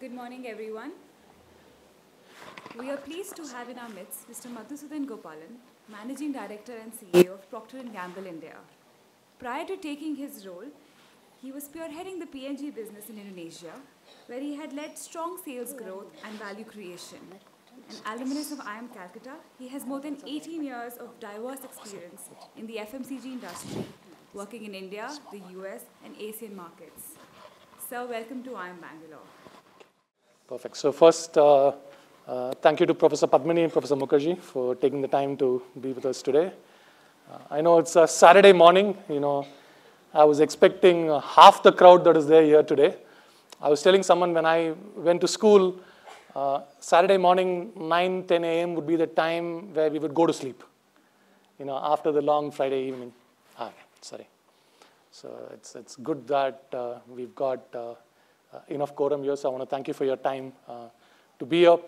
Good morning, everyone. We are pleased to have in our midst Mr. Madhusudan Gopalan, Managing Director and CEO of Procter & Gamble India. Prior to taking his role, he was spearheading the P&G business in Indonesia, where he had led strong sales growth and value creation. An alumnus of IIM Calcutta, he has more than 18 years of diverse experience in the FMCG industry, working in India, the US and ASEAN markets. Sir, welcome to IIM Bangalore. Perfect. So first, thank you to Professor Padmini and Professor Mukherjee for taking the time to be with us today. I know it's a Saturday morning. I was expecting half the crowd that is there here today. I was telling someone when I went to school, Saturday morning, 9, 10 a.m. would be the time where we would go to sleep, after the long Friday evening. Sorry. So it's good that we've got enough quorum here, so I want to thank you for your time to be here.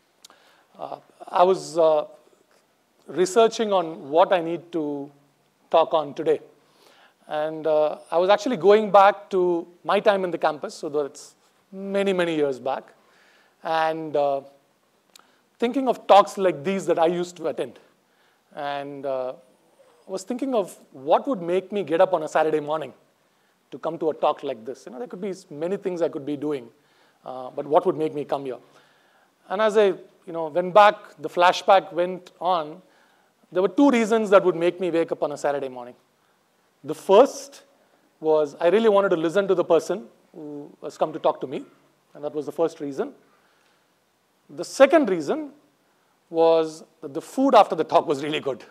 I was researching on what I need to talk on today. And I was actually going back to my time in the campus, so that's many, many years back, and thinking of talks like these that I used to attend. And was thinking of what would make me get up on a Saturday morning to come to a talk like this. There could be many things I could be doing, but what would make me come here? And as I went back, the flashback went on, there were two reasons that would make me wake up on a Saturday morning. The first was I really wanted to listen to the person who has come to talk to me, and that was the first reason. The second reason was that the food after the talk was really good,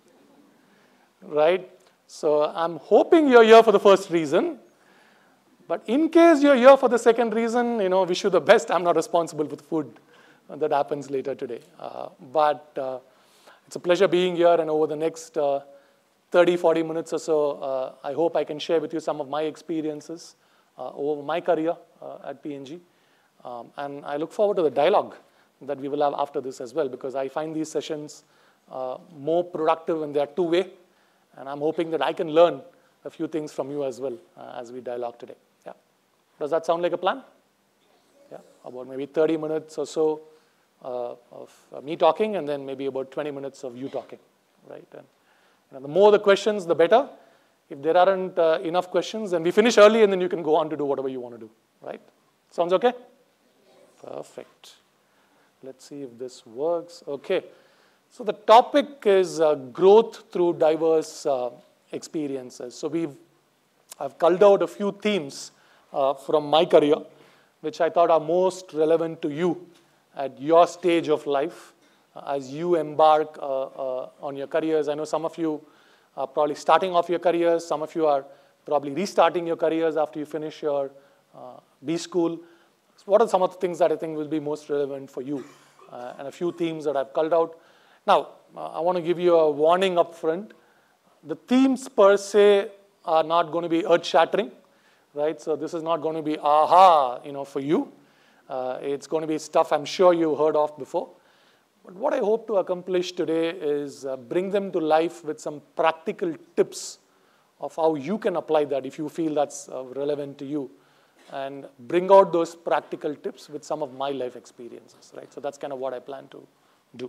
right? So I'm hoping you're here for the first reason, but in case you're here for the second reason, wish you the best. I'm not responsible for the food that happens later today. But it's a pleasure being here, and over the next 30, 40 minutes or so, I hope I can share with you some of my experiences over my career at P&G. And I look forward to the dialogue that we will have after this as well, because I find these sessions more productive when they are two-way. And I'm hoping that I can learn a few things from you as well as we dialogue today. Yeah. Does that sound like a plan? Yeah. About maybe 30 minutes or so of me talking, and then maybe about 20 minutes of you talking, right? And the more the questions, the better. If there aren't enough questions, then we finish early, and then you can go on to do whatever you want to do, right? Sounds okay? Perfect. Let's see if this works. Okay. So the topic is growth through diverse experiences. So I've culled out a few themes from my career, which I thought are most relevant to you at your stage of life as you embark on your careers. I know some of you are probably starting off your careers. Some of you are probably restarting your careers after you finish your B school. So what are some of the things that I think will be most relevant for you? And a few themes that I've culled out. Now, I want to give you a warning up front. The themes per se are not going to be earth-shattering, right? So this is not going to be aha, for you. It's going to be stuff I'm sure you heard of before. But what I hope to accomplish today is bring them to life with some practical tips of how you can apply that if you feel that's relevant to you, and bring out those practical tips with some of my life experiences, right? So that's kind of what I plan to do.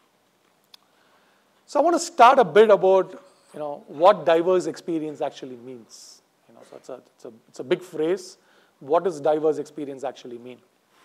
So I want to start a bit about, what diverse experience actually means. So it's a big phrase. What does diverse experience actually mean?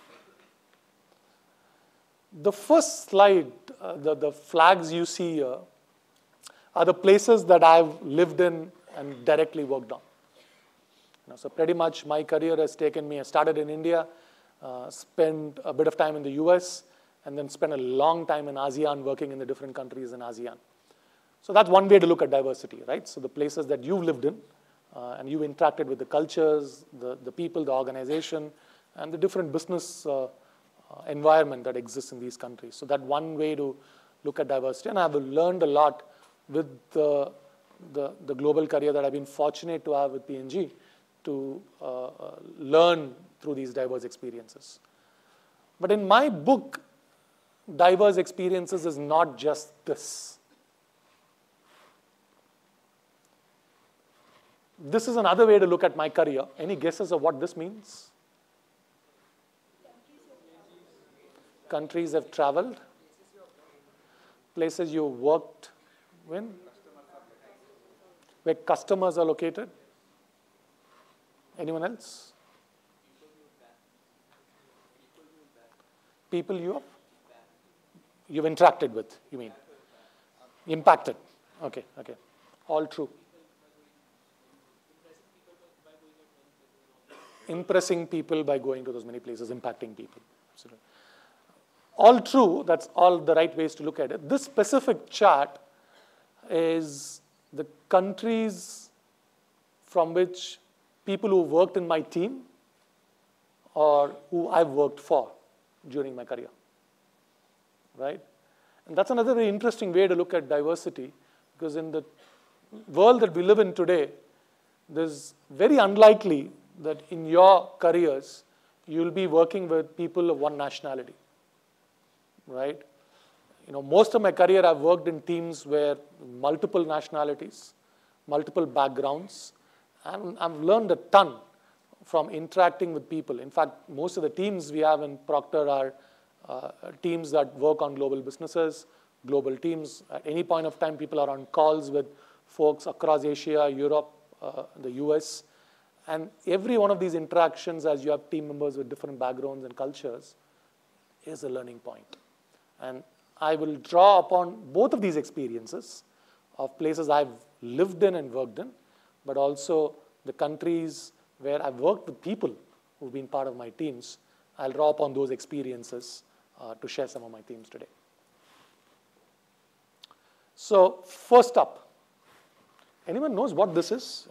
The first slide, the flags you see here, are the places that I've lived in and directly worked on. So pretty much my career has taken me, I started in India, spent a bit of time in the US, and then spent a long time in ASEAN working in the different countries in ASEAN. So that's one way to look at diversity, right? So the places that you've lived in, and you interacted with the cultures, the people, the organization, and the different business environment that exists in these countries. So that one way to look at diversity. And I've learned a lot with the global career that I've been fortunate to have with P&G to learn through these diverse experiences. But in my book, diverse experiences is not just this. This is another way to look at my career. Any guesses of what this means? countries have traveled, places you worked in, where customers are located. Anyone else? People you've interacted with, you mean? Impacted. Okay, okay. All true. Impressing people by going to those many places, impacting people. Absolutely. All true, that's all the right ways to look at it. This specific chart is the countries from which people who worked in my team or who I've worked for during my career, right? And that's another very interesting way to look at diversity, because in the world that we live in today, there's very unlikely that in your careers, you'll be working with people of one nationality, right? Most of my career, I've worked in teams where multiple nationalities, multiple backgrounds, and I've learned a ton from interacting with people. In fact, most of the teams we have in Procter are teams that work on global businesses, global teams. At any point of time, people are on calls with folks across Asia, Europe, the US. And every one of these interactions, as you have team members with different backgrounds and cultures, is a learning point. And I will draw upon both of these experiences of places I've lived in and worked in, but also the countries where I've worked with people who've been part of my teams. I'll draw upon those experiences to share some of my themes today. So first up, anyone knows what this is?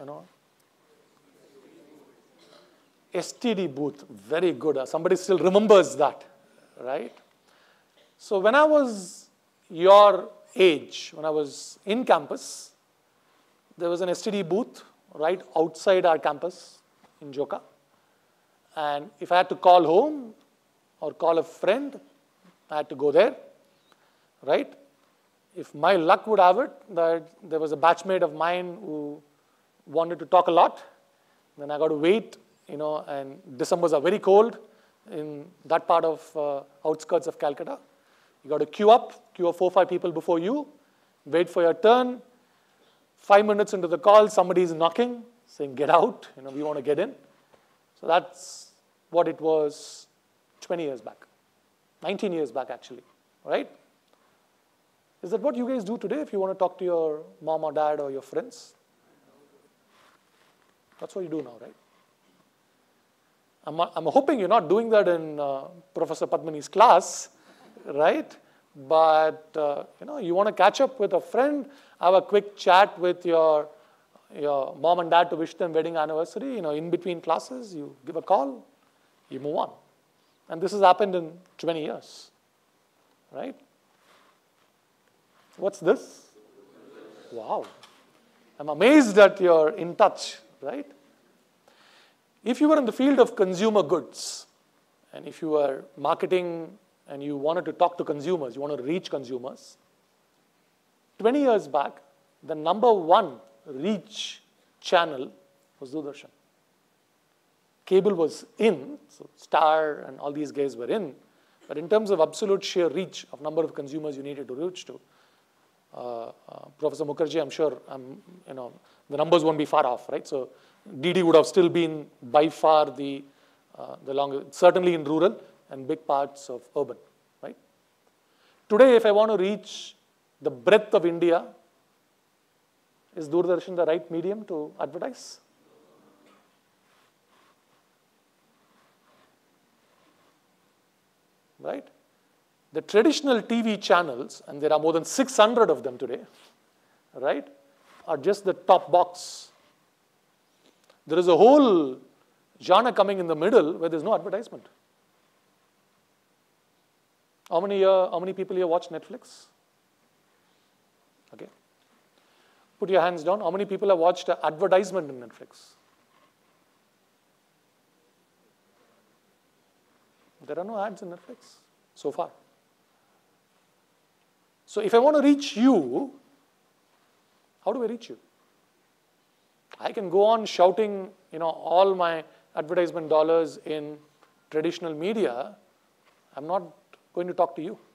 STD booth, very good. Somebody still remembers that, right? So when I was your age, when I was in campus, there was an STD booth right outside our campus in Joka. And if I had to call home or call a friend, I had to go there, right? If my luck would have it that there was a batchmate of mine who wanted to talk a lot, then I got to wait, and Decembers are very cold in that part of outskirts of Calcutta. You got to queue up 4 or 5 people before you, wait for your turn. 5 minutes into the call, somebody is knocking, saying, get out, we want to get in. So that's what it was 20 years back, 19 years back actually, right? Is that what you guys do today if you want to talk to your mom or dad or your friends? That's what you do now, right? I'm hoping you're not doing that in Professor Padmani's class, right? But you want to catch up with a friend, have a quick chat with your mom and dad to wish them wedding anniversary. In between classes, you give a call, you move on. And this has happened in 20 years, right? What's this? Wow. I'm amazed that you're in touch, right? If you were in the field of consumer goods, and if you were marketing and you wanted to talk to consumers, you want to reach consumers, 20 years back, the number one reach channel was Doordarshan. Cable was in, so Star and all these guys were in, but in terms of absolute sheer reach of number of consumers you needed to reach to, Professor Mukherjee, I'm sure, the numbers won't be far off, right? So DD would have still been by far the longest, certainly in rural and big parts of urban, right? Today, if I want to reach the breadth of India, is Doordarshan the right medium to advertise? Right? The traditional TV channels, and there are more than 600 of them today, right, are just the top box. There is a whole genre coming in the middle where there's no advertisement. How many people here watch Netflix? Okay. Put your hands down. How many people have watched an advertisement in Netflix? There are no ads in Netflix so far. So if I want to reach you, how do I reach you? I can go on shouting, all my advertisement dollars in traditional media. I'm not going to talk to you.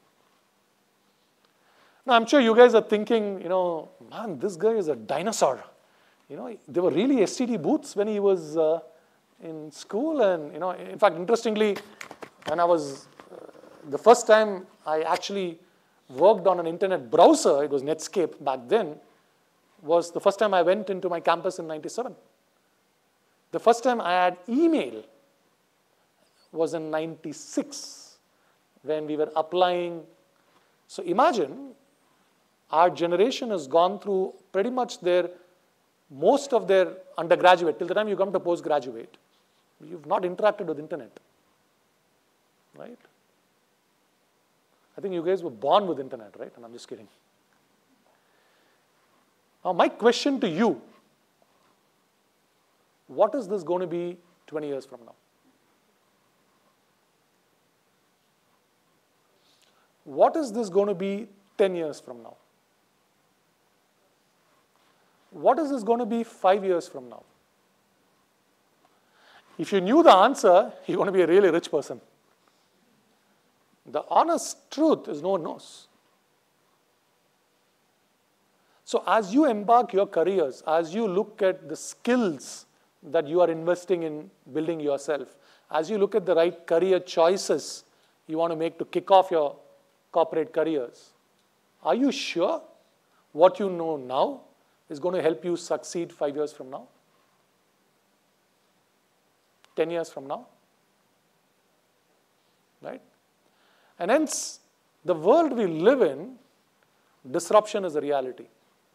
Now, I'm sure you guys are thinking, man, this guy is a dinosaur. There were really STD booths when he was in school. And, in fact, interestingly, when I was, the first time I actually worked on an internet browser, it was Netscape back then, was the first time I went into my campus in 97. The first time I had email was in 96 when we were applying. So imagine our generation has gone through pretty much most of their undergraduate, till the time you come to postgraduate, you've not interacted with internet, right? I think you guys were born with internet, right? And I'm just kidding. Now, my question to you, what is this going to be 20 years from now? What is this going to be 10 years from now? What is this going to be 5 years from now? If you knew the answer, you're going to be a really rich person. The honest truth is no one knows. So as you embark your careers, as you look at the skills that you are investing in building yourself, as you look at the right career choices you want to make to kick off your corporate careers, are you sure what you know now is going to help you succeed 5 years from now? 10 years from now? Right? And hence, the world we live in, disruption is a reality.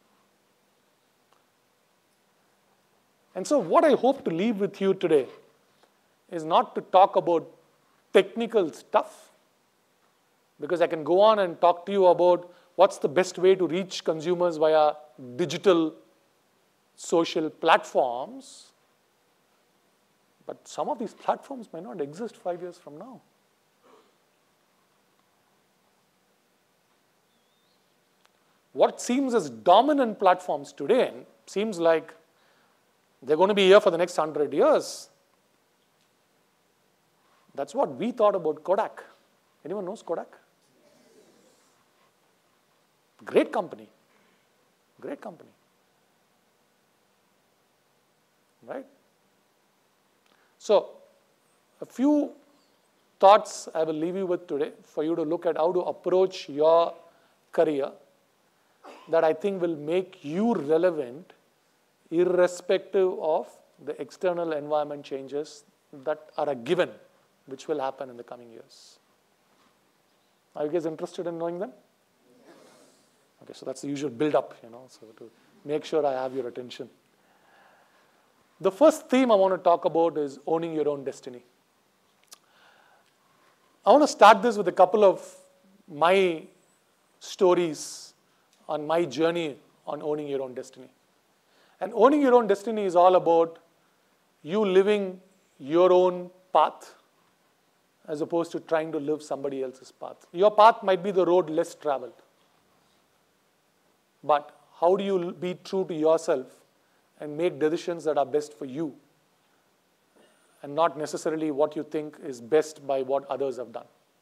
And so what I hope to leave with you today is not to talk about technical stuff, because I can go on and talk to you about what's the best way to reach consumers via digital social platforms. But some of these platforms might not exist 5 years from now. What seems as dominant platforms today seems like they're going to be here for the next 100 years. That's what we thought about Kodak. Anyone knows Kodak? Great company. Great company. Right? So, a few thoughts I will leave you with today for you to look at how to approach your career that I think will make you relevant irrespective of the external environment changes that are a given, which will happen in the coming years. Are you guys interested in knowing them? Okay, so that's the usual build-up, so to make sure I have your attention. The first theme I want to talk about is owning your own destiny. I want to start this with a couple of my stories on my journey on owning your own destiny. And owning your own destiny is all about you living your own path as opposed to trying to live somebody else's path. Your path might be the road less traveled. But how do you be true to yourself and make decisions that are best for you and not necessarily what you think is best by what others have done?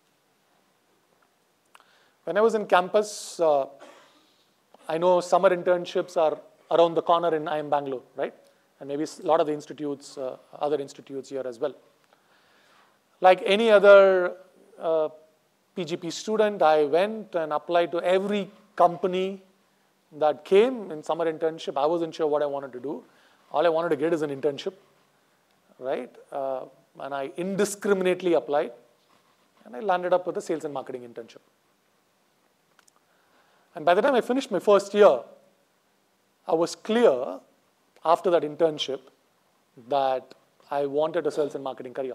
When I was in campus, I know summer internships are around the corner in IIM Bangalore, right? And maybe a lot of the institutes, other institutes here as well. Like any other PGP student, I went and applied to every company that came in summer internship. I wasn't sure what I wanted to do. All I wanted to get is an internship, right? And I indiscriminately applied, and I landed up with a sales and marketing internship. And by the time I finished my first year, I was clear after that internship that I wanted a sales and marketing career.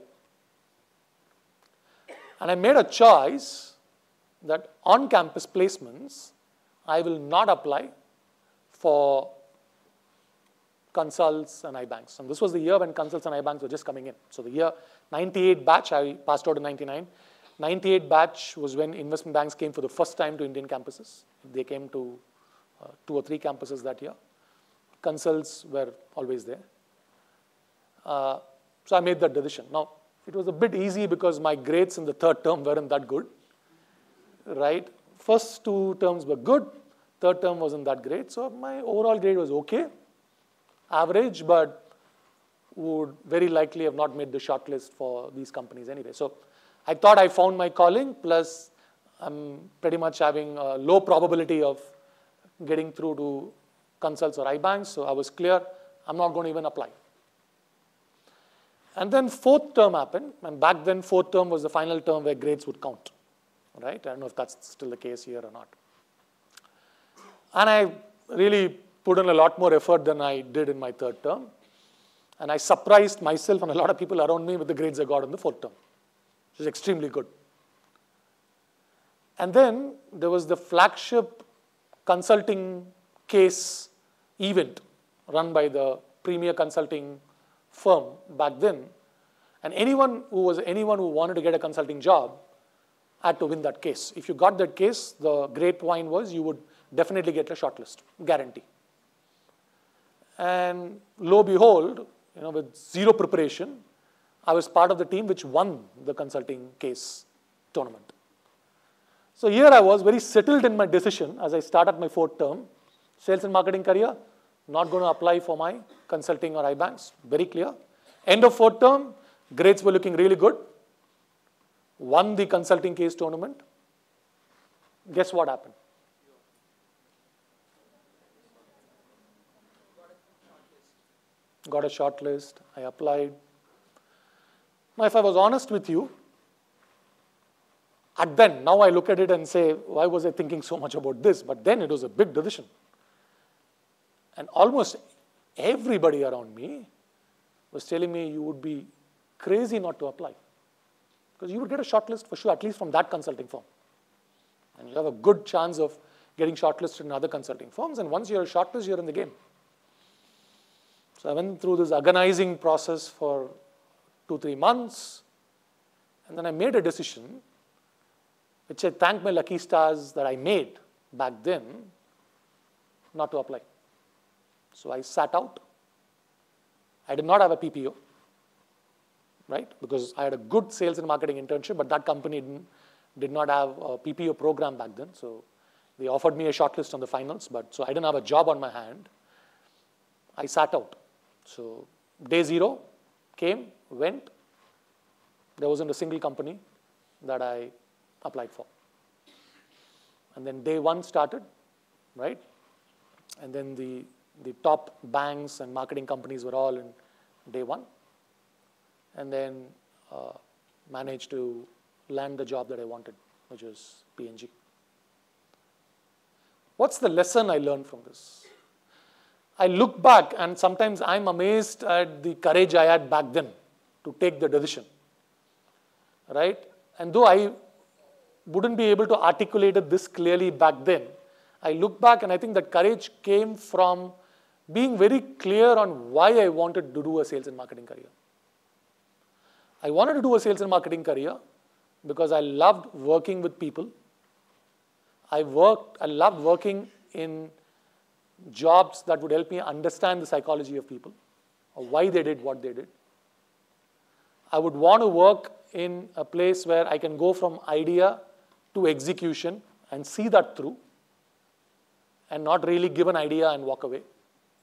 And I made a choice that on-campus placements, I will not apply for consults and iBanks. And this was the year when consults and iBanks were just coming in. So the year 98 batch, I passed out in 99. 98 batch was when investment banks came for the first time to Indian campuses. They came to 2 or 3 campuses that year. Consults were always there. So I made that decision. Now, it was a bit easy because my grades in the third term weren't that good. right? First 2 terms were good. Third term wasn't that great. So my overall grade was okay, average, but would very likely have not made the shortlist for these companies anyway. So I thought I found my calling, plus I'm pretty much having a low probability of getting through to consults or iBanks. So I was clear, I'm not going to even apply. And then 4th term happened, and back then 4th term was the final term where grades would count, right? I don't know if that's still the case here or not. And I really put in a lot more effort than I did in my 3rd term. And I surprised myself and a lot of people around me with the grades I got in the 4th term, which is extremely good. And then there was the flagship consulting case event run by the premier consulting firm back then. And anyone who wanted to get a consulting job had to win that case. If you got that case, the grapevine was you would definitely get a shortlist, guarantee. And lo and behold, with zero preparation, I was part of the team which won the consulting case tournament. So here I was very settled in my decision as I started my 4th term, sales and marketing career, not going to apply for my consulting or iBanks, very clear. End of 4th term, grades were looking really good, won the consulting case tournament. Guess what happened? Got a shortlist, I applied. Now, if I was honest with you, now I look at it and say, why was I thinking so much about this? But then it was a big decision. And almost everybody around me was telling me you would be crazy not to apply. Because you would get a shortlist for sure, at least from that consulting firm. And you have a good chance of getting shortlisted in other consulting firms. And once you're a shortlist, you're in the game. So I went through this agonizing process for 2-3 months. And then I made a decision, which I thank my lucky stars that I made back then, not to apply. So I sat out. I did not have a PPO, right? Because I had a good sales and marketing internship, but that company did not have a PPO program back then. So they offered me a shortlist on the finals, so I didn't have a job on my hand. I sat out. So day 0 came, went. There wasn't a single company that I applied for. And then day 1 started, right? And then the top banks and marketing companies were all in day 1. And then managed to land the job that I wanted, which was P&G. What's the lesson I learned from this? I look back and sometimes I'm amazed at the courage I had back then to take the decision, right? And though I wouldn't be able to articulate it this clearly back then, I look back and I think that courage came from being very clear on why I wanted to do a sales and marketing career. I wanted to do a sales and marketing career because I loved working with people. I loved working in jobs that would help me understand the psychology of people, or why they did what they did. I would want to work in a place where I can go from idea to execution and see that through, and not really give an idea and walk away.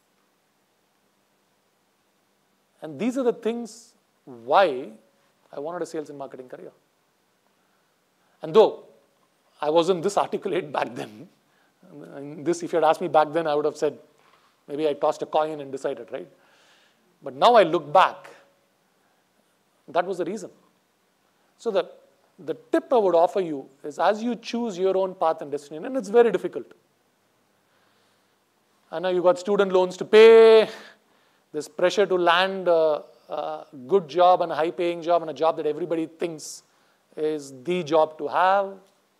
And these are the things why I wanted a sales and marketing career. And though I wasn't this articulate back then, and this, if you had asked me back then, I would have said, maybe I tossed a coin and decided, right? But now I look back, that was the reason. So the tip I would offer you is, as you choose your own path and destiny, and it's very difficult. I know you got student loans to pay, there's pressure to land a good job and a high-paying job and a job that everybody thinks is the job to have.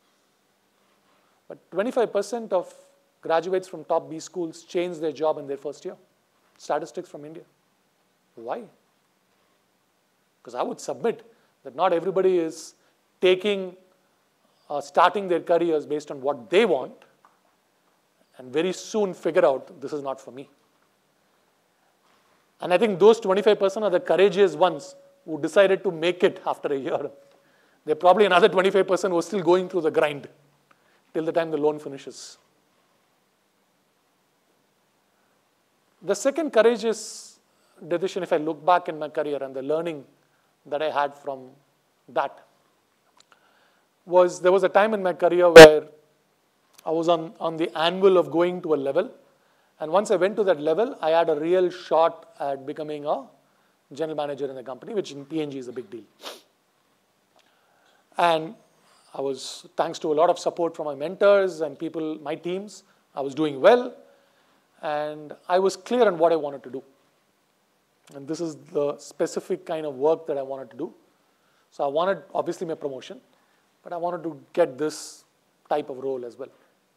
But 25% of graduates from top B schools change their job in their first year. Statistics from India. Why? Because I would submit that not everybody is starting their careers based on what they want, and very soon figure out this is not for me. And I think those 25% are the courageous ones who decided to make it after a year. There are probably another 25% who are still going through the grind. till the time the loan finishes. The second courageous decision, if I look back in my career and the learning that I had from that, was there was a time in my career where I was on the anvil of going to a level. And once I went to that level, I had a real shot at becoming a general manager in the company, which in P&G is a big deal. And I was, thanks to a lot of support from my mentors and people, my teams, I was doing well. And I was clear on what I wanted to do. And this is the specific kind of work that I wanted to do. So I wanted, obviously, my promotion, but I wanted to get this type of role as well.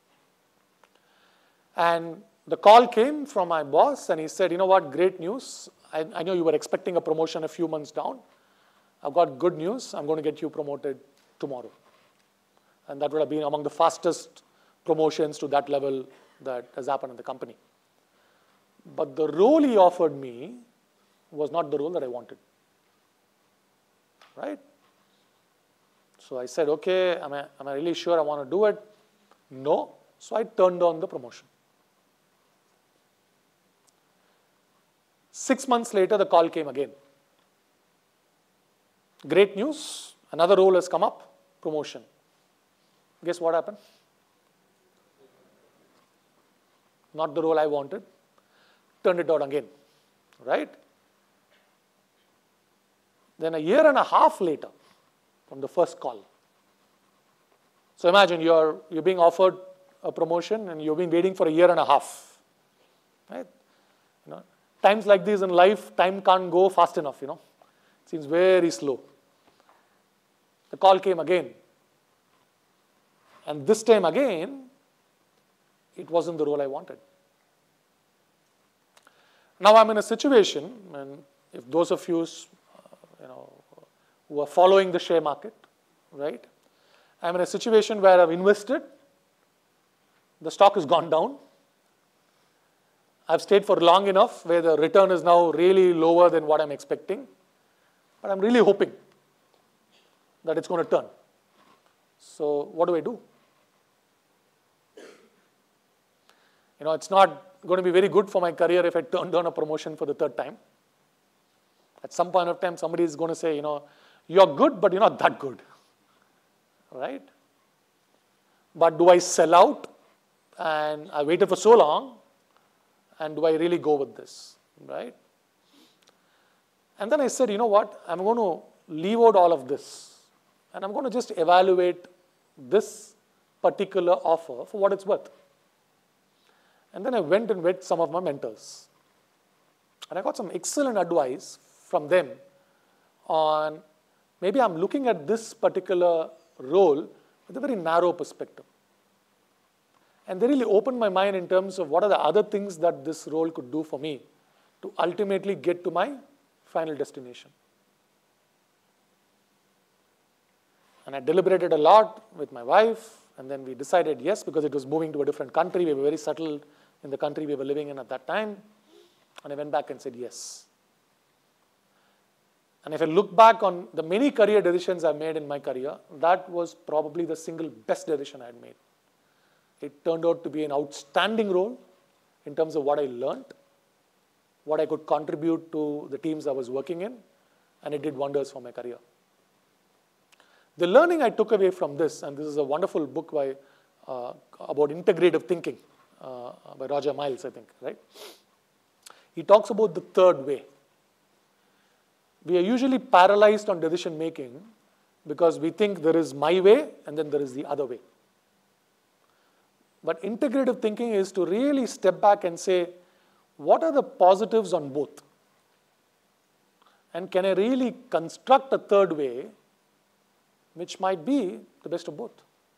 And the call came from my boss, and he said, you know what, great news. I know you were expecting a promotion a few months down. I've got good news. I'm going to get you promoted tomorrow. And that would have been among the fastest promotions to that level that has happened in the company. But the role he offered me was not the role that I wanted. Right? So I said, okay, am I really sure I want to do it? No. So I turned down the promotion. 6 months later, the call came again. Great news, another role has come up, promotion. Guess what happened? Not the role I wanted. Turned it down again, right? Then a year and a half later, from the first call. So imagine you're being offered a promotion and you've been waiting for a year and a half, right? You know, times like these in life, time can't go fast enough, you know. It seems very slow. The call came again. And this time again, it wasn't the role I wanted. Now I'm in a situation, and if those of you, who are following the share market, right? I'm in a situation where I've invested, the stock has gone down. I've stayed for long enough where the return is now really lower than what I'm expecting. But I'm really hoping that it's going to turn. So what do I do? You know, it's not going to be very good for my career if I turn down a promotion for the third time. At some point of time, somebody is going to say, you know, you're good, but you're not that good. Right? But do I sell out? And I waited for so long. And do I really go with this? Right? And then I said, you know what? I'm going to leave out all of this. And I'm going to just evaluate this particular offer for what it's worth. And then I went and met some of my mentors. And I got some excellent advice from them on maybe I'm looking at this particular role with a very narrow perspective. And they really opened my mind in terms of what are the other things that this role could do for me to ultimately get to my final destination. And I deliberated a lot with my wife, and then we decided yes, because it was moving to a different country. We were very settled in the country we were living in at that time. And I went back and said yes. And if I look back on the many career decisions I've made in my career, that was probably the single best decision I had made. It turned out to be an outstanding role in terms of what I learned, what I could contribute to the teams I was working in, and it did wonders for my career. The learning I took away from this, and this is a wonderful book by, about integrative thinking by Roger Miles, I think, right? He talks about the third way. We are usually paralyzed on decision making because we think there is my way and then there is the other way. But integrative thinking is to really step back and say, what are the positives on both? And can I really construct a third way which might be the best of both?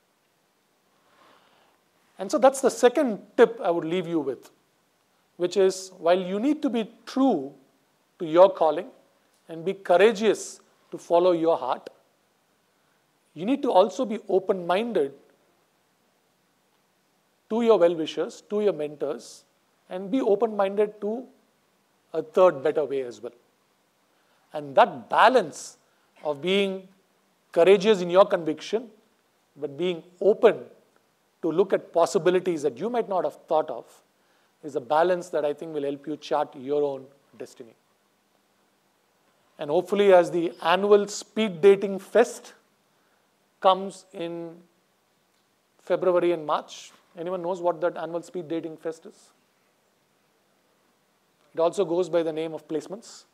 And so that's the second tip I would leave you with, which is while you need to be true to your calling and be courageous to follow your heart, you need to also be open-minded to your well-wishers, to your mentors, and be open-minded to a third better way as well. And that balance of being courageous in your conviction, but being open to look at possibilities that you might not have thought of is a balance that I think will help you chart your own destiny. And hopefully, as the annual speed dating fest comes in February and March, anyone knows what that annual speed dating fest is? It also goes by the name of placements.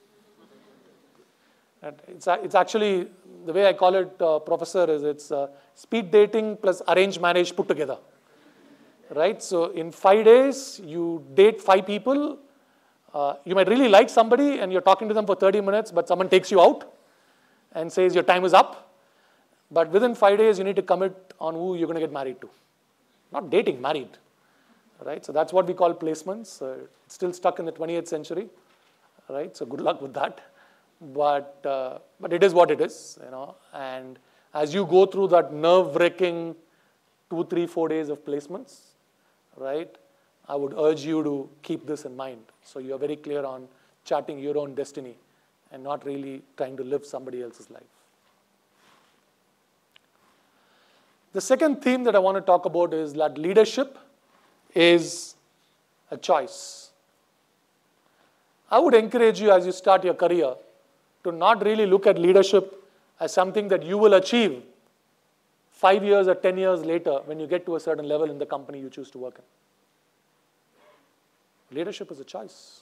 And it's actually, the way I call it, Professor, is it's speed dating plus arrange manage put together. Right? So in 5 days, you date 5 people. You might really like somebody and you're talking to them for 30 minutes, but someone takes you out and says your time is up. But within 5 days, you need to commit on who you're going to get married to. Not dating, married. Right? So that's what we call placements. It's still stuck in the 20th century. Right? So good luck with that. But it is what it is, you know. And as you go through that nerve-wracking 2, 3, 4 days of placements, right, I would urge you to keep this in mind. So you're very clear on charting your own destiny and not really trying to live somebody else's life. The second theme that I want to talk about is that leadership is a choice. I would encourage you as you start your career to not really look at leadership as something that you will achieve 5 years or 10 years later when you get to a certain level in the company you choose to work in. Leadership is a choice.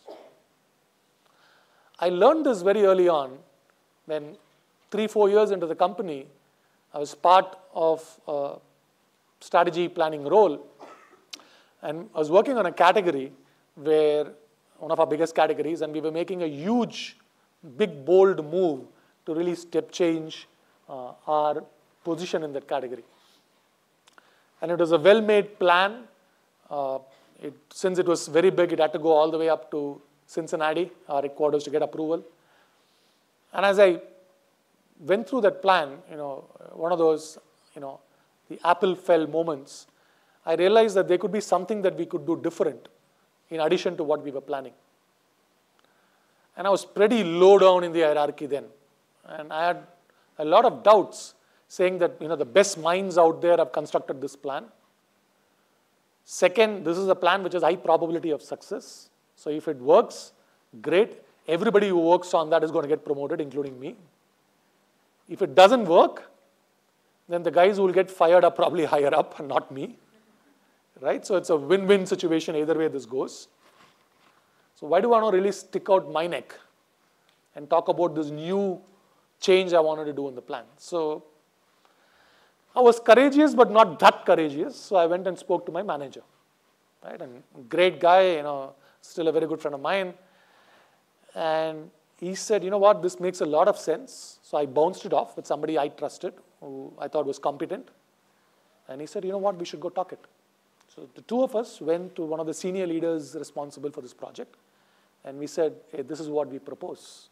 I learned this very early on when 3-4 years into the company, I was part of a strategy planning role, and I was working on a category where, one of our biggest categories, and we were making a huge, big, bold move to really step change our position in that category. And it was a well-made plan. Since it was very big, it had to go all the way up to Cincinnati, our headquarters, to get approval. And as I went through that plan, you know, one of those, you know, the apple fell moments, I realized that there could be something that we could do different in addition to what we were planning. And I was pretty low down in the hierarchy then. And I had a lot of doubts saying that, you know, the best minds out there have constructed this plan. Second, this is a plan which has high probability of success. So if it works, great. Everybody who works on that is going to get promoted, including me. If it doesn't work, then the guys who will get fired are probably higher up, not me. Right? So it's a win-win situation either way this goes. So why do I not really stick out my neck and talk about this new change I wanted to do in the plan? So I was courageous, but not that courageous. So I went and spoke to my manager. Right? And great guy, you know, still a very good friend of mine. And he said, you know what, this makes a lot of sense. So I bounced it off with somebody I trusted, who I thought was competent. And he said, you know what, we should go talk it. So the two of us went to one of the senior leaders responsible for this project. And we said, hey, this is what we propose.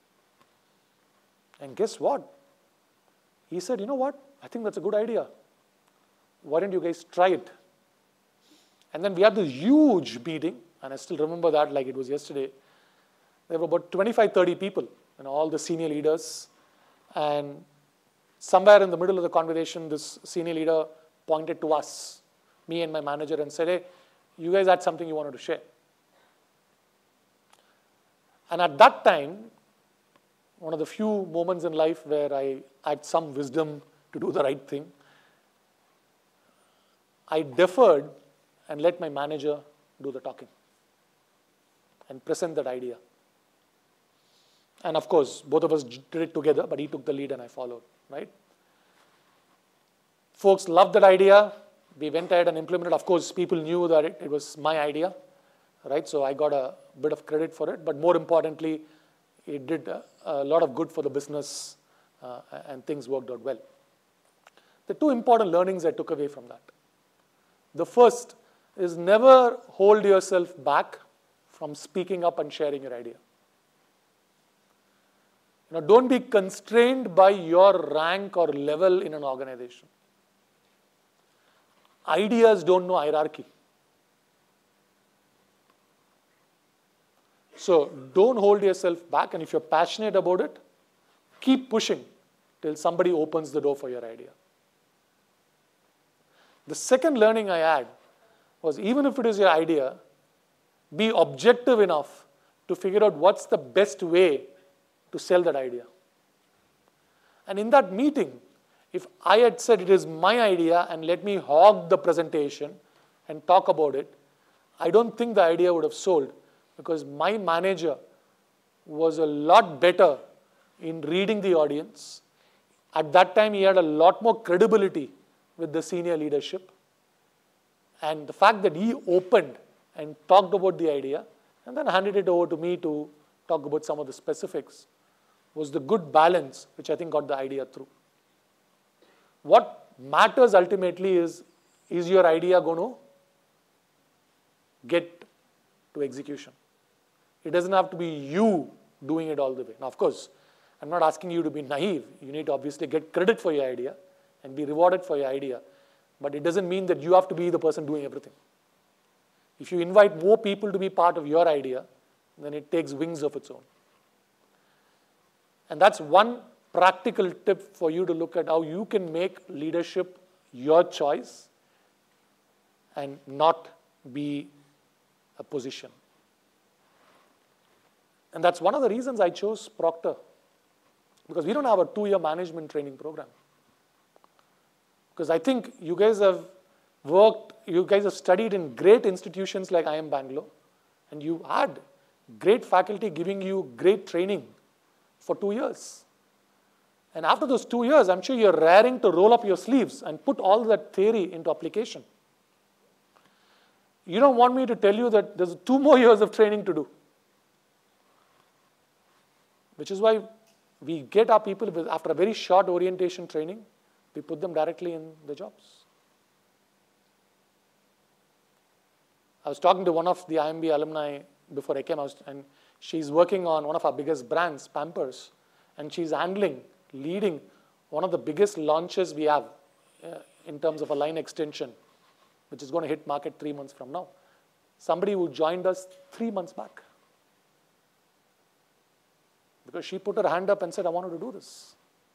And guess what? He said, you know what, I think that's a good idea. Why don't you guys try it? And then we had this huge meeting, and I still remember that like it was yesterday. There were about 25, 30 people, you know, all the senior leaders. And somewhere in the middle of the conversation, this senior leader pointed to us, me and my manager, and said, hey, you guys had something you wanted to share. And at that time, one of the few moments in life where I had some wisdom to do the right thing, I deferred and let my manager do the talking and present that idea. And of course, both of us did it together, but he took the lead and I followed, right? Folks loved that idea. We went ahead and implemented. Of course, people knew that it was my idea, right? So I got a bit of credit for it. But more importantly, it did a lot of good for the business and things worked out well. The two important learnings I took away from that. The first is never hold yourself back from speaking up and sharing your idea. You know, don't be constrained by your rank or level in an organization. Ideas don't know hierarchy. So don't hold yourself back, and if you're passionate about it, keep pushing till somebody opens the door for your idea. The second learning I had was, even if it is your idea, be objective enough to figure out what's the best way to sell that idea. And in that meeting, if I had said it is my idea and let me hog the presentation and talk about it, I don't think the idea would have sold, because my manager was a lot better in reading the audience. At that time, he had a lot more credibility with the senior leadership. And the fact that he opened and talked about the idea and then handed it over to me to talk about some of the specifics was the good balance which I think got the idea through. What matters ultimately is your idea going to get to execution? It doesn't have to be you doing it all the way. Now, of course, I'm not asking you to be naive. You need to obviously get credit for your idea and be rewarded for your idea. But it doesn't mean that you have to be the person doing everything. If you invite more people to be part of your idea, then it takes wings of its own. And that's one practical tip for you to look at how you can make leadership your choice and not be a position. And that's one of the reasons I chose Procter, because we don't have a 2-year management training program. Because I think you guys have studied in great institutions like IIM Bangalore, and you had great faculty giving you great training for 2 years. And after those 2 years, I'm sure you're raring to roll up your sleeves and put all that theory into application. You don't want me to tell you that there's 2 more years of training to do. Which is why we get our people, after a very short orientation training, we put them directly in the jobs. I was talking to one of the IIMB alumni before I came, and she's working on one of our biggest brands, Pampers, and she's leading one of the biggest launches we have in terms of a line extension, which is going to hit market 3 months from now. Somebody who joined us 3 months back. Because she put her hand up and said, I wanted to do this.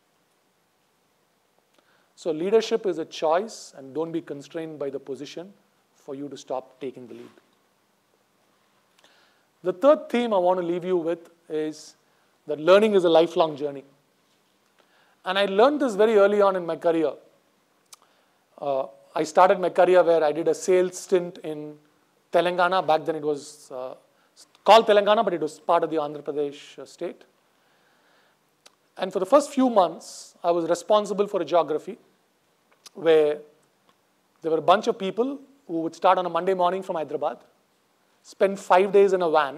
So leadership is a choice, and don't be constrained by the position for you to stop taking the lead. The third theme I want to leave you with is that learning is a lifelong journey. And I learned this very early on in my career. I started my career where I did a sales stint in Telangana. Back then it was called Telangana, but it was part of the Andhra Pradesh state. And for the first few months, I was responsible for a geography where there were a bunch of people who would start on a Monday morning from Hyderabad, spend 5 days in a van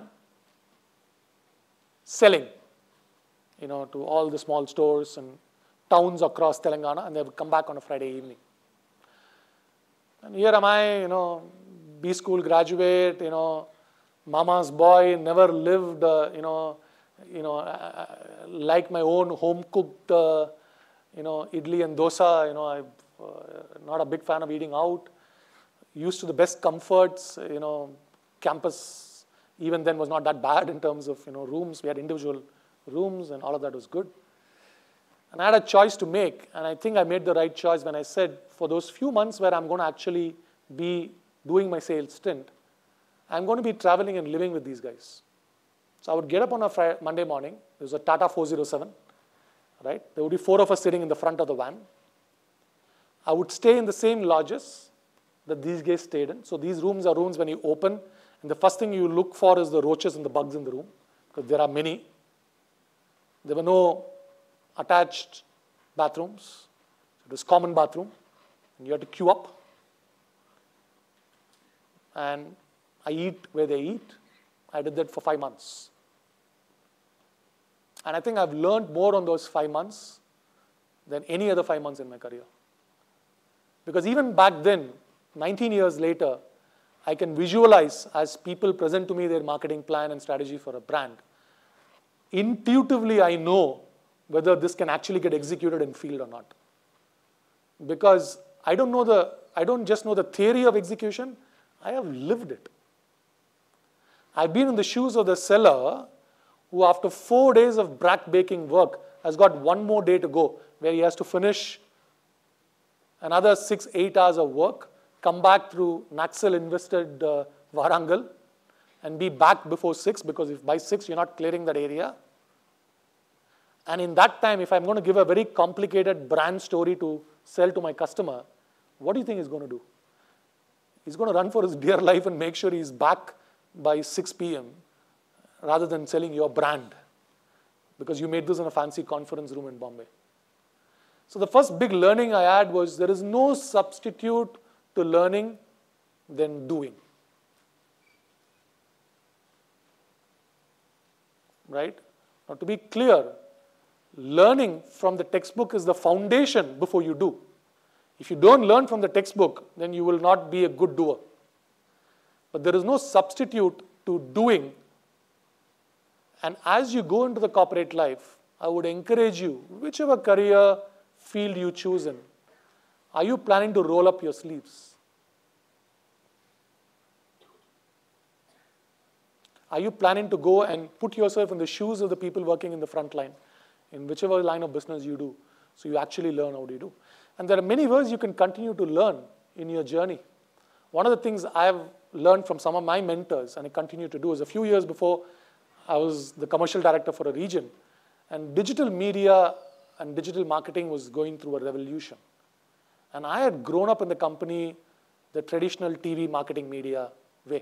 selling, to all the small stores and towns across Telangana, and they would come back on a Friday evening. And here am I, B school graduate, mama's boy, never lived, like my own home-cooked, idli and dosa. I'm not a big fan of eating out. Used to the best comforts. Campus even then was not that bad in terms of rooms. We had individual rooms, and all of that was good. And I had a choice to make, and I think I made the right choice when I said, for those few months where I'm going to actually be doing my sales stint, I'm going to be traveling and living with these guys. So I would get up on a Monday morning. There was a Tata 407, right? There would be 4 of us sitting in the front of the van. I would stay in the same lodges that these guys stayed in. So these rooms are rooms when you open, and the first thing you look for is the roaches and the bugs in the room, because there are many. There were no attached bathrooms. It was common bathroom, and you had to queue up. And I eat where they eat. I did that for 5 months. And I think I've learned more on those 5 months than any other 5 months in my career. Because even back then, 19 years later, I can visualize as people present to me their marketing plan and strategy for a brand. Intuitively, I know whether this can actually get executed in field or not. Because I don't just know the theory of execution, I have lived it. I've been in the shoes of the seller who, after 4 days of baking work, has got 1 more day to go, where he has to finish another 6, 8 hours of work, come back through Naxal-invested Warangal, and be back before 6, because if by 6 you're not clearing that area. And in that time, if I'm going to give a very complicated brand story to sell to my customer, what do you think he's going to do? He's going to run for his dear life and make sure he's back by 6 p.m. rather than selling your brand, because you made this in a fancy conference room in Bombay. So the first big learning I had was there is no substitute to learning than doing. Right? Now, to be clear, learning from the textbook is the foundation before you do. If you don't learn from the textbook, then you will not be a good doer. But there is no substitute to doing. And as you go into the corporate life, I would encourage you, whichever career field you choose in, are you planning to roll up your sleeves? Are you planning to go and put yourself in the shoes of the people working in the front line, in whichever line of business you do, so you actually learn how you do? And there are many ways you can continue to learn in your journey. One of the things I have learned from some of my mentors, and I continue to do, is a few years before, I was the commercial director for a region, and digital media and digital marketing was going through a revolution. And I had grown up in the company the traditional TV marketing media way.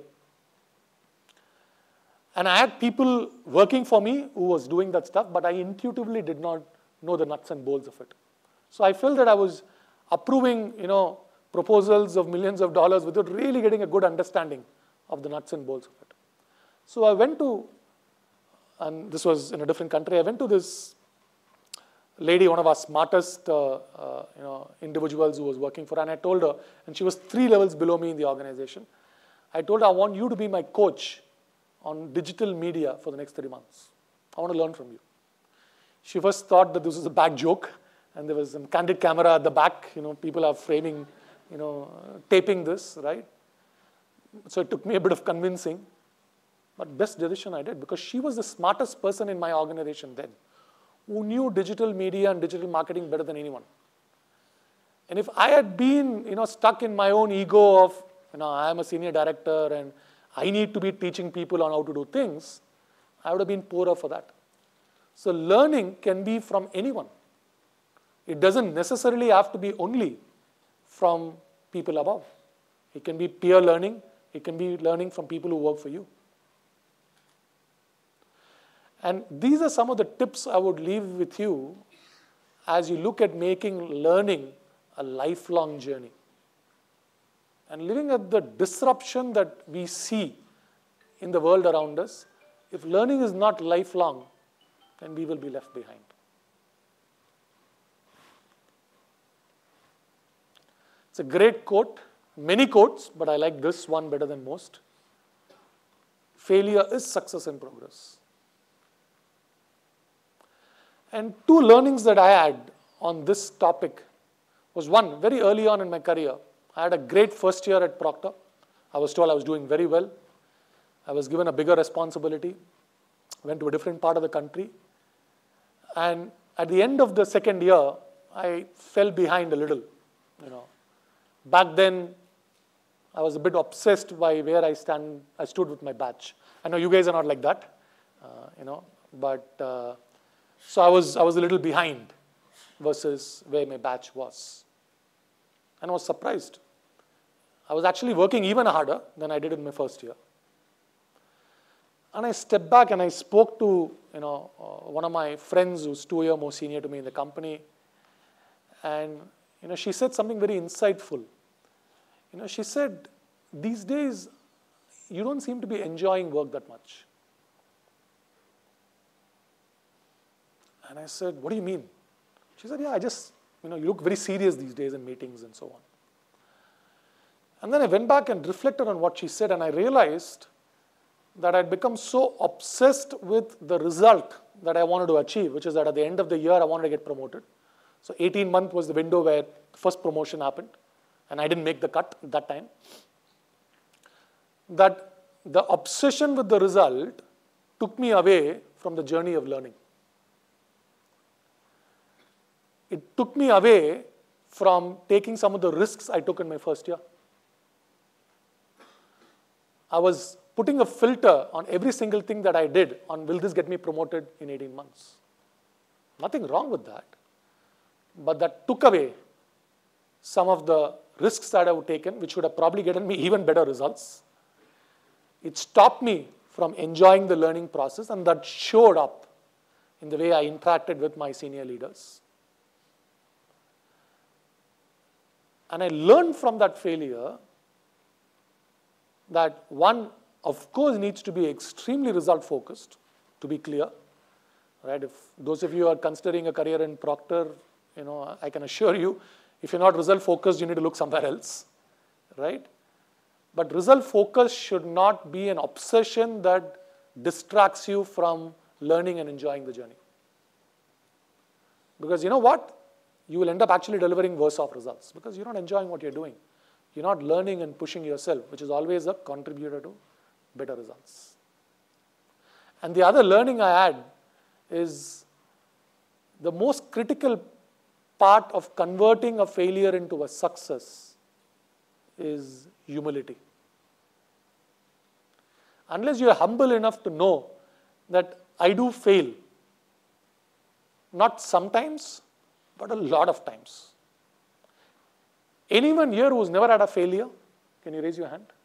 And I had people working for me who was doing that stuff, but I intuitively did not know the nuts and bolts of it. So I felt that I was approving, proposals of millions of dollars without really getting a good understanding of the nuts and bolts of it. So I went to, and this was in a different country, I went to this lady, one of our smartest individuals who was working for her, and I told her, and she was 3 levels below me in the organization, I told her, I want you to be my coach on digital media for the next 3 months. I want to learn from you. She first thought that this was a bad joke, and there was some candid camera at the back, people are framing, taping this, right? So it took me a bit of convincing, but best decision I did, because she was the smartest person in my organization then, who knew digital media and digital marketing better than anyone. And if I had been, stuck in my own ego of, I am a senior director and I need to be teaching people on how to do things, I would have been poorer for that. So learning can be from anyone. It doesn't necessarily have to be only from people above. It can be peer learning. It can be learning from people who work for you. And these are some of the tips I would leave with you as you look at making learning a lifelong journey. And living at the disruption that we see in the world around us, if learning is not lifelong, then we will be left behind. It's a great quote, many quotes, but I like this one better than most. Failure is success in progress. And 2 learnings that I had on this topic was, one, very early on in my career, I had a great first year at Procter. I was told I was doing very well. I was given a bigger responsibility, went to a different part of the country. And at the end of the second year, I fell behind a little. Back then, I was a bit obsessed by where I stood with my badge. I know you guys are not like that, but so I was a little behind versus where my badge was. And I was surprised. I was actually working even harder than I did in my first year. And I stepped back and I spoke to one of my friends who's 2 years more senior to me in the company. And she said something very insightful. She said, these days, you don't seem to be enjoying work that much. And I said, what do you mean? She said, yeah, you look very serious these days in meetings and so on. And then I went back and reflected on what she said, and I realized that I'd become so obsessed with the result that I wanted to achieve, which is that at the end of the year, I wanted to get promoted. So 18 months was the window where the first promotion happened, and I didn't make the cut at that time. That the obsession with the result took me away from the journey of learning. It took me away from taking some of the risks I took in my first year. I was putting a filter on every single thing that I did on will this get me promoted in 18 months. Nothing wrong with that. But that took away some of the risks that I would taken, which would have probably gotten me even better results. It stopped me from enjoying the learning process, and that showed up in the way I interacted with my senior leaders. And I learned from that failure that one, of course, needs to be extremely result-focused, to be clear. Right? If those of you are considering a career in Procter, I can assure you, if you're not result-focused, you need to look somewhere else. Right? But result-focus should not be an obsession that distracts you from learning and enjoying the journey. Because you know what? You will end up actually delivering worse off results because you're not enjoying what you're doing. You're not learning and pushing yourself, which is always a contributor to better results. And the other learning I had is the most critical part of converting a failure into a success is humility. Unless you are humble enough to know that I do fail, not sometimes, but a lot of times. Anyone here who's never had a failure, can you raise your hand?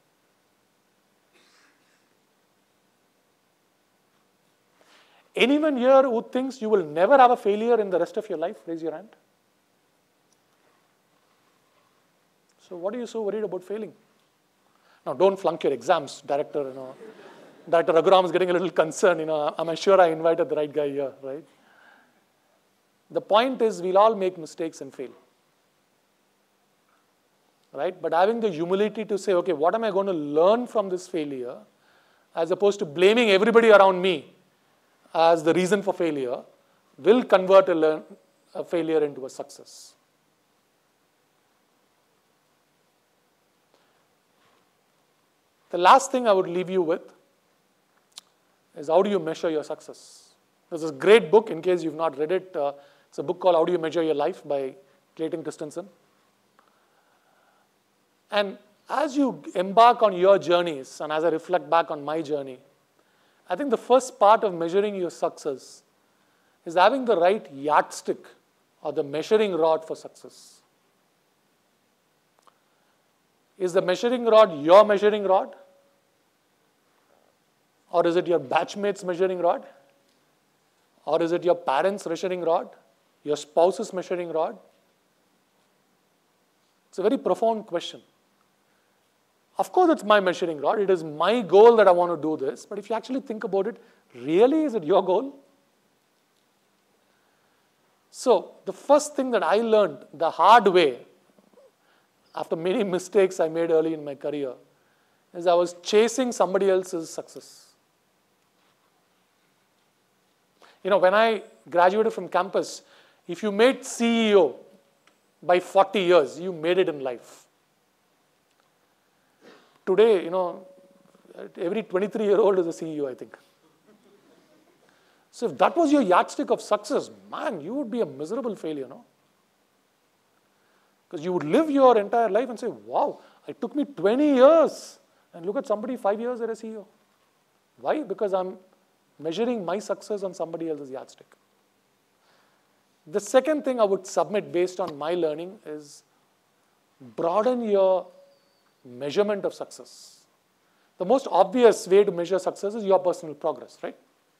Anyone here who thinks you will never have a failure in the rest of your life, raise your hand. So what are you so worried about failing? Now, don't flunk your exams, Director. Director Raghuram is getting a little concerned. I'm sure I invited the right guy here, right? The point is, we'll all make mistakes and fail. Right? But having the humility to say, okay, what am I going to learn from this failure, as opposed to blaming everybody around me as the reason for failure, will convert a failure into a success. The last thing I would leave you with is how do you measure your success? There's this great book, in case you've not read it. It's a book called How Do You Measure Your Life by Clayton Christensen. And as you embark on your journeys, and as I reflect back on my journey, I think the first part of measuring your success is having the right yardstick or the measuring rod for success. Is the measuring rod your measuring rod? Or is it your batchmate's measuring rod? Or is it your parents' measuring rod? Your spouse's measuring rod? It's a very profound question. Of course, it's my measuring rod. It is my goal that I want to do this. But if you actually think about it, really, is it your goal? So, the first thing that I learned the hard way, after many mistakes I made early in my career, is I was chasing somebody else's success. When I graduated from campus, if you made CEO by 40 years, you made it in life. Today, every 23-year-old is a CEO, I think. So if that was your yardstick of success, man, you would be a miserable failure, no? Because you would live your entire life and say, wow, it took me 20 years. And look at somebody, 5 years, they're a CEO. Why? Because I'm measuring my success on somebody else's yardstick. The second thing I would submit based on my learning is broaden your measurement of success. The most obvious way to measure success is your personal progress, right?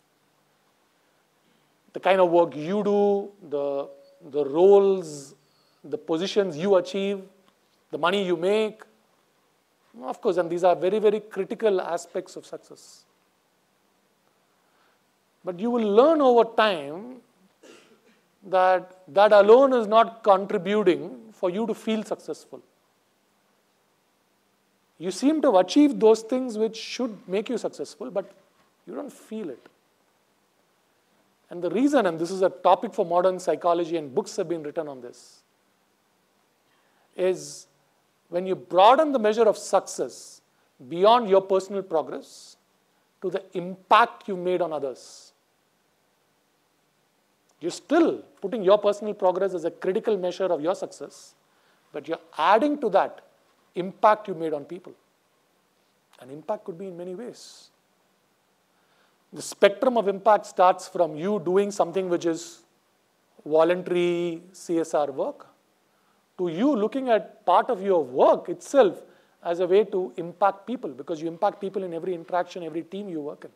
The kind of work you do, the roles, the positions you achieve, the money you make. Of course, and these are very, very critical aspects of success. But you will learn over time that that alone is not contributing for you to feel successful. You seem to have achieved those things which should make you successful, but you don't feel it. And the reason, and this is a topic for modern psychology and books have been written on this, is when you broaden the measure of success beyond your personal progress to the impact you made on others. You're still putting your personal progress as a critical measure of your success, but you're adding to that impact you made on people. And impact could be in many ways. The spectrum of impact starts from you doing something which is voluntary CSR work, to you looking at part of your work itself as a way to impact people, because you impact people in every interaction, every team you work in.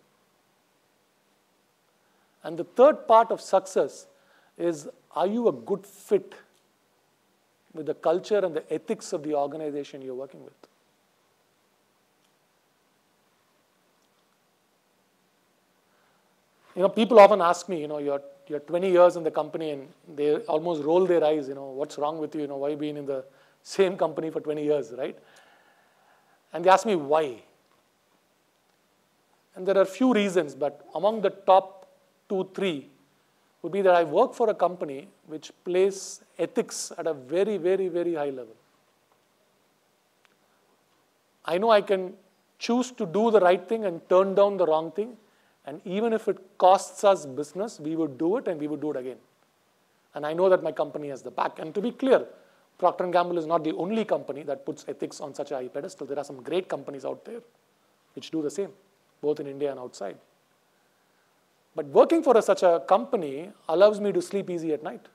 And the third part of success is, are you a good fit with the culture and the ethics of the organization you're working with? People often ask me, you're 20 years in the company, and they almost roll their eyes, what's wrong with you, why you been in the same company for 20 years, right? And they ask me why. And there are a few reasons, but among the top 2, 3 would be that I work for a company which places ethics at a very, very, very high level. I know I can choose to do the right thing and turn down the wrong thing, and even if it costs us business, we would do it and we would do it again. And I know that my company has the back. And to be clear, Procter & Gamble is not the only company that puts ethics on such a high pedestal. There are some great companies out there which do the same, both in India and outside. But working for such a company allows me to sleep easy at night.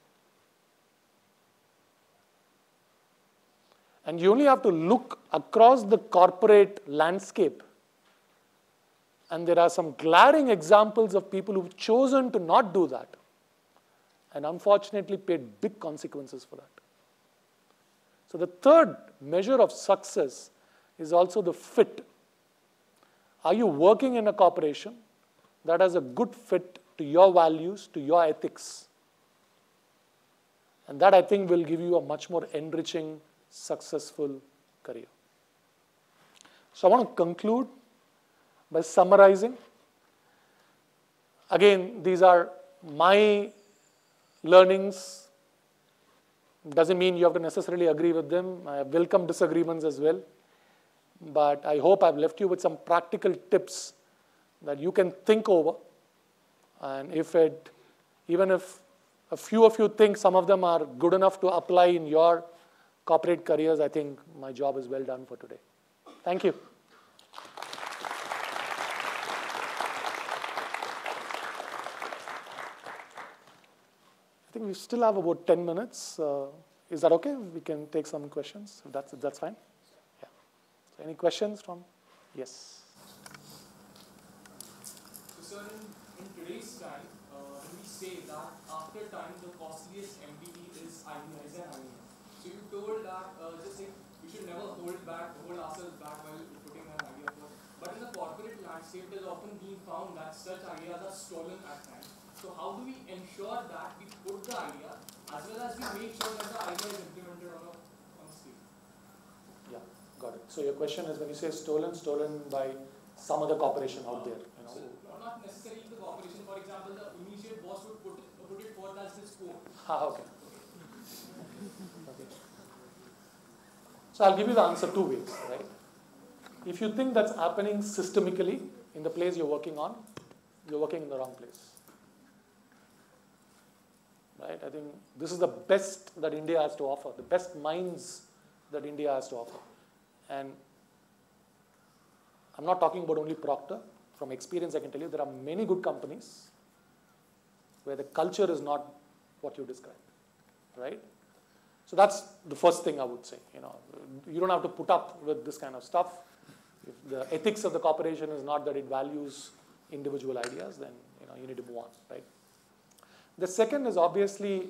And you only have to look across the corporate landscape, and there are some glaring examples of people who've chosen to not do that, and unfortunately paid big consequences for that. So the third measure of success is also the fit. Are you working in a corporation that has a good fit to your values, to your ethics? And that, I think, will give you a much more enriching, successful career. So I want to conclude by summarizing. Again, these are my learnings. Doesn't mean you have to necessarily agree with them. I welcome disagreements as well. But I hope I've left you with some practical tips that you can think over. And even if a few of you think some of them are good enough to apply in your corporate careers, I think my job is well done for today. Thank you. I think we still have about 10 minutes. Is that okay? We can take some questions. If that's fine. Yeah. So any questions from? Yes. So, sir, in today's time, when we say that after time the costliest MBE is an IIM. So you told that just like we should never hold ourselves back while putting an idea forth. But in the corporate landscape, it has often been found that such ideas are stolen at times. So how do we ensure that we put the idea as well as we make sure that the idea is implemented on scale? Yeah, got it. So your question is, when you say stolen by some other corporation out there, So not necessarily the corporation. For example, the immediate boss would put it forth as his own. Okay. So I'll give you the answer two ways, right? If you think that's happening systemically in the place you're working on, you're working in the wrong place. Right? I think this is the best that India has to offer, the best minds that India has to offer. And I'm not talking about only Procter. From experience, I can tell you there are many good companies where the culture is not what you described, right? So that's the first thing I would say. You don't have to put up with this kind of stuff. If the ethics of the corporation is not that it values individual ideas, then you need to move on, right? The second is obviously,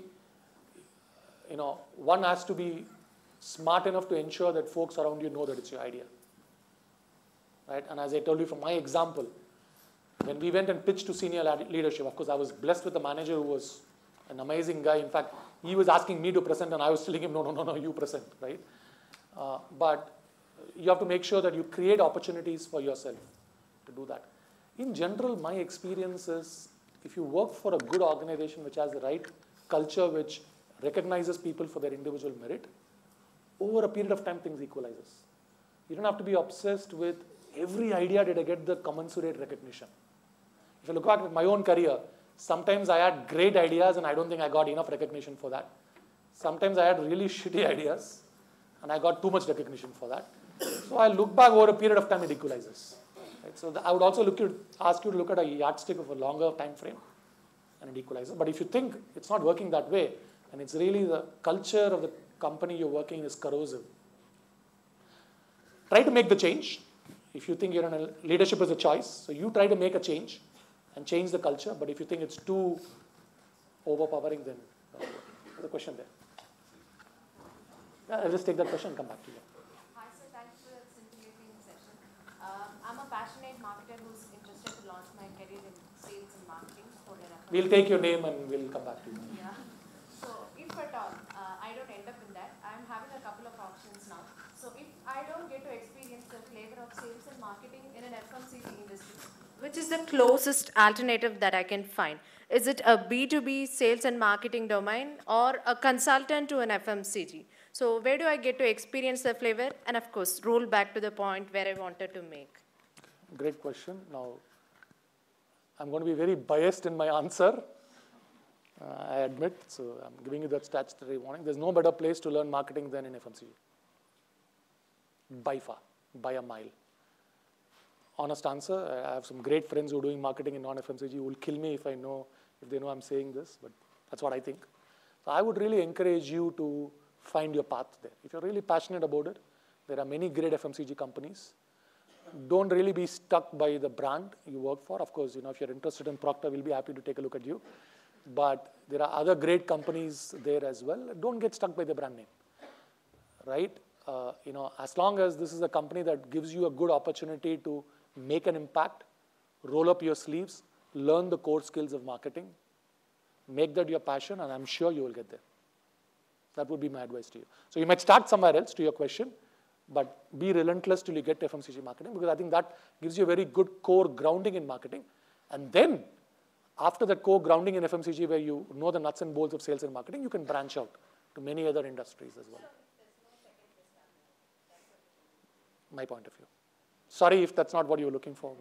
one has to be smart enough to ensure that folks around you know that it's your idea, right? And as I told you from my example, when we went and pitched to senior leadership, of course, I was blessed with a manager who was an amazing guy. In fact, he was asking me to present, and I was telling him, no, you present, right? But you have to make sure that you create opportunities for yourself to do that. In general, my experience is, if you work for a good organization which has the right culture, which recognizes people for their individual merit, over a period of time, things equalizes. You don't have to be obsessed with every idea did I get the commensurate recognition. If you look back at my own career, sometimes I had great ideas and I don't think I got enough recognition for that. Sometimes I had really shitty ideas and I got too much recognition for that. So I look back over a period of time, it equalizes. Right? So I would also ask you to look at a yardstick of a longer time frame, and it equalizes. But if you think it's not working that way, and it's really the culture of the company you're working in is corrosive, try to make the change. If you think leadership is a choice, so you try to make a change and change the culture. But if you think it's too overpowering, then there's a question there. Yeah, I'll just take that question and come back to you. Hi, sir. Thanks for the scintillating session. I'm a passionate marketer who's interested to launch my career in sales and marketing for an FMCG. We'll take your name and we'll come back to you. Yeah. So, if at all I don't end up in that, I'm having a couple of options now. So, if I don't get to experience the flavor of sales and marketing in an FMCG industry, which is the closest alternative that I can find? Is it a B2B sales and marketing domain or a consultant to an FMCG? So where do I get to experience the flavor? And of course, roll back to the point where I wanted to make. Great question. Now, I'm going to be very biased in my answer. I admit, so I'm giving you that statutory warning. There's no better place to learn marketing than in FMCG. By far, by a mile. Honest answer, I have some great friends who are doing marketing in non-FMCG who will kill me if they know I'm saying this, but that's what I think. So I would really encourage you to find your path there. If you're really passionate about it, there are many great FMCG companies. Don't really be stuck by the brand you work for. Of course, if you're interested in Procter, we'll be happy to take a look at you. But there are other great companies there as well. Don't get stuck by the brand name, right? As long as this is a company that gives you a good opportunity to make an impact, roll up your sleeves, learn the core skills of marketing, make that your passion, and I'm sure you will get there. That would be my advice to you. So you might start somewhere else to your question, but be relentless till you get to FMCG marketing, because I think that gives you a very good core grounding in marketing. And then, after that core grounding in FMCG, where you know the nuts and bolts of sales and marketing, you can branch out to many other industries as well. My point of view. Sorry if that's not what you were looking for.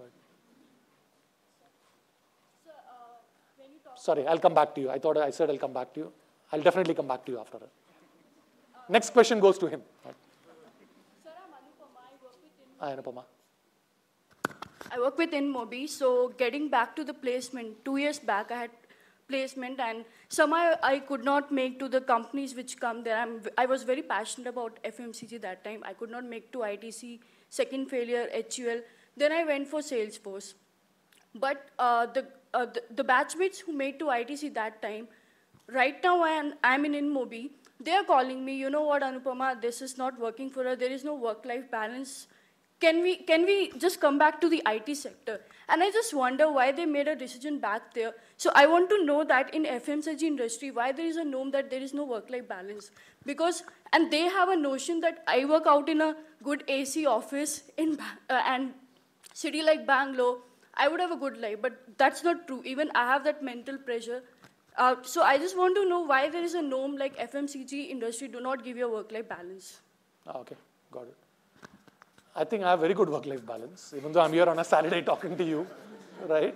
Sorry, I'll come back to you. I said I'll come back to you. I'll definitely come back to you after that. Next question goes to him. Sir, I'm Anupama. I work with Anupama. I work with IIMB. So getting back to the placement, 2 years back I had placement, and somehow I could not make to the companies which come there. I was very passionate about FMCG that time. I could not make to ITC, second failure, HUL. Then I went for Salesforce. But the batchmates who made to ITC that time, right now I'm in IIMB, they are calling me, you know what, Anupama, this is not working for us. There is no work-life balance. Can we just come back to the IT sector? And I just wonder why they made a decision back there. So I want to know that in FMCG industry, why there is a norm that there is no work-life balance. And they have a notion that I work out in a good AC office and city like Bangalore, I would have a good life, but that's not true. Even I have that mental pressure. So I just want to know why there is a norm like FMCG industry do not give you a work-life balance. Okay, got it. I think I have very good work-life balance, even though I'm here on a Saturday talking to you, right?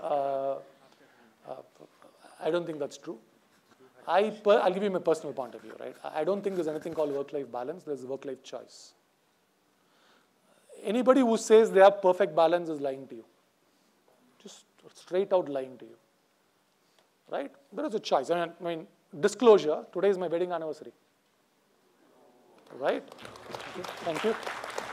I don't think that's true. I'll give you my personal point of view, right? I don't think there's anything called work-life balance. There's work-life choice. Anybody who says they have perfect balance is lying to you. Just straight out lying to you, right? There is a choice. I mean, disclosure, today is my wedding anniversary, right? Okay, thank you.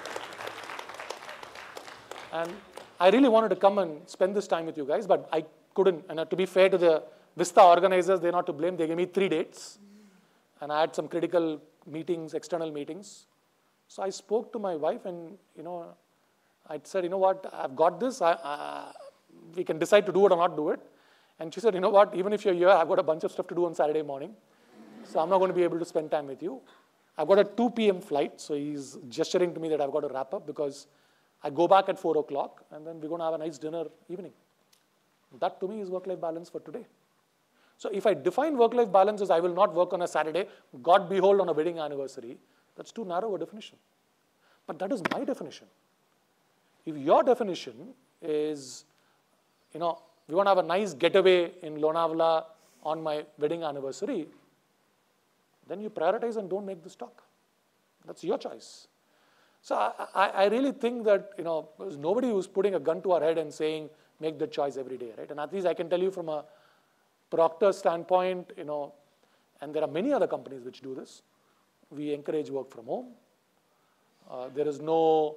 And I really wanted to come and spend this time with you guys, but I couldn't. And to be fair to the Vista organizers, they're not to blame. They gave me 3 dates. And I had some critical meetings, external meetings. So I spoke to my wife and, I said, you know what, I've got this. We can decide to do it or not do it. And she said, you know what, even if you're here, I've got a bunch of stuff to do on Saturday morning. So I'm not going to be able to spend time with you. I've got a 2 p.m. flight. So he's gesturing to me that I've got to wrap up because I go back at 4 o'clock, and then we're going to have a nice dinner evening. That, to me, is work-life balance for today. So if I define work-life balance as I will not work on a Saturday, God behold, on a wedding anniversary, that's too narrow a definition. But that is my definition. If your definition is, we want to have a nice getaway in Lonavala on my wedding anniversary, then you prioritize and don't make this talk. That's your choice. So I really think that, there's nobody who's putting a gun to our head and saying, make the choice every day, right? And at least I can tell you from a Proctor standpoint, and there are many other companies which do this. We encourage work from home. There is no,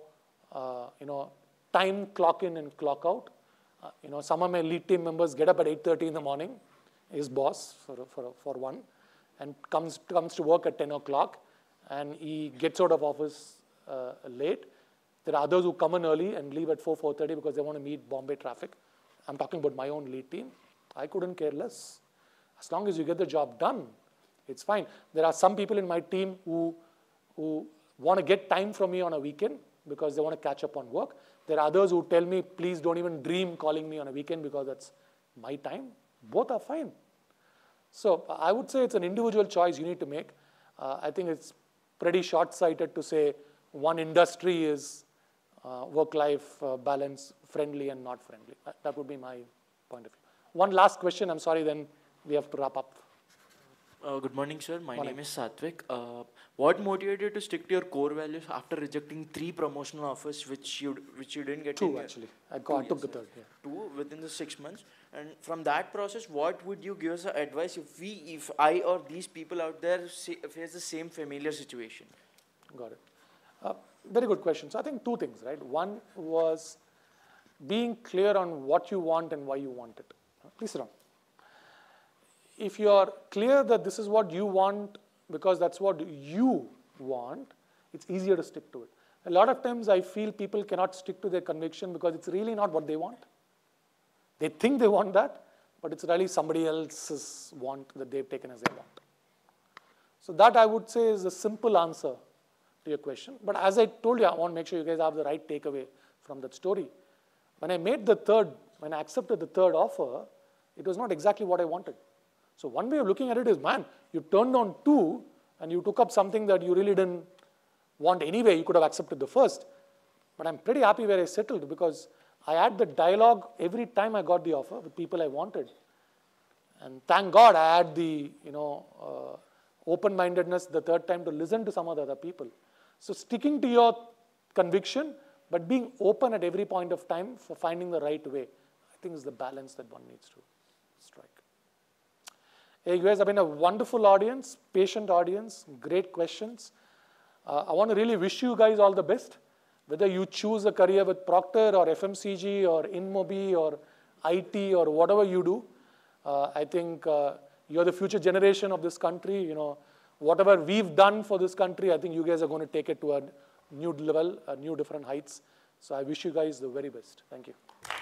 time clock in and clock out. Some of my lead team members get up at 8:30 in the morning, his boss for one, and comes to work at 10 o'clock, and he gets out of office late. There are others who come in early and leave at 4:30 because they want to meet Bombay traffic. I'm talking about my own lead team. I couldn't care less. As long as you get the job done, it's fine. There are some people in my team who want to get time from me on a weekend because they want to catch up on work. There are others who tell me, please don't even dream calling me on a weekend because that's my time. Both are fine. So I would say it's an individual choice you need to make. I think it's pretty short-sighted to say one industry is work-life balance friendly and not friendly. That would be my point of view. One last question, I'm sorry, then we have to wrap up. Good morning, sir. My Morning. name is Satvik. What motivated you to stick to your core values after rejecting 3 promotional offers which you didn't get? 2 actually. I took the third. Yeah. 2 within the 6 months. And from that process, what would you give us advice if I or these people out there face the same familiar situation? Got it. Very good question. So I think 2 things, right? One was being clear on what you want and why you want it. Please sit down. If you are clear that this is what you want because that's what you want, it's easier to stick to it. A lot of times I feel people cannot stick to their conviction because it's really not what they want. They think they want that, but it's really somebody else's want that they've taken as their want. So that I would say is a simple answer to your question. But as I told you, I want to make sure you guys have the right takeaway from that story. When I accepted the third offer, it was not exactly what I wanted. So one way of looking at it is, man, you turned down 2 and you took up something that you really didn't want anyway. You could have accepted the first. But I'm pretty happy where I settled because I had the dialogue every time I got the offer with people I wanted. And thank God I had the open-mindedness the third time to listen to some of the other people. So sticking to your conviction, but being open at every point of time for finding the right way, I think is the balance that one needs to strike. Hey, you guys have been a wonderful audience, patient audience, great questions. I want to really wish you guys all the best. Whether you choose a career with Procter or FMCG or IIMB or IT or whatever you do, I think you're the future generation of this country. Whatever we've done for this country, I think you guys are going to take it to a new level, new different heights. So I wish you guys the very best. Thank you.